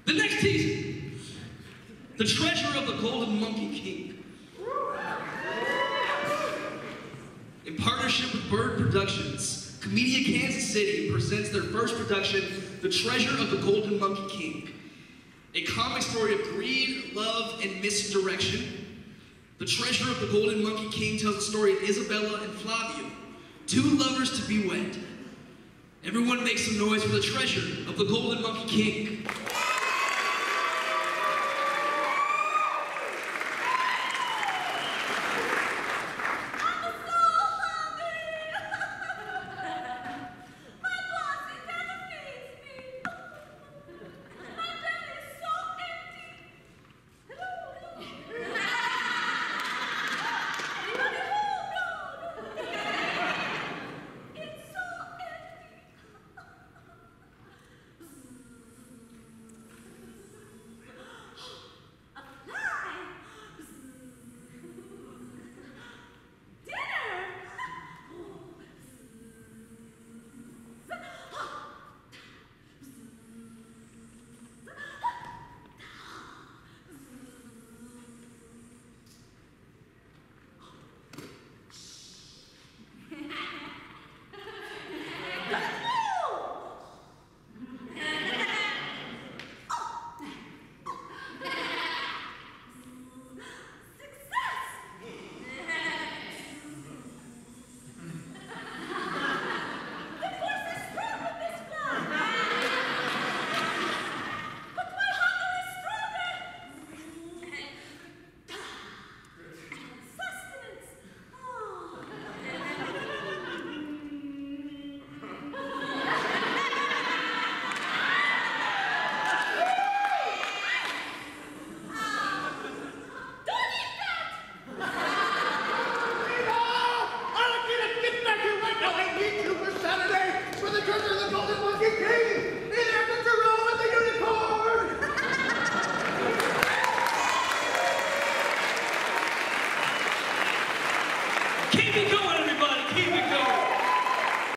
The next teaser, The Treasure of the Golden Monkey King. In partnership with Byrd Productions, Commedia Kansas City presents their first production, The Treasure of the Golden Monkey King. A comic story of greed, love, and misdirection. The Treasure of the Golden Monkey King tells the story of Isabella and Flavio, two lovers to be wed. Everyone make some noise for the Treasure of the Golden Monkey King.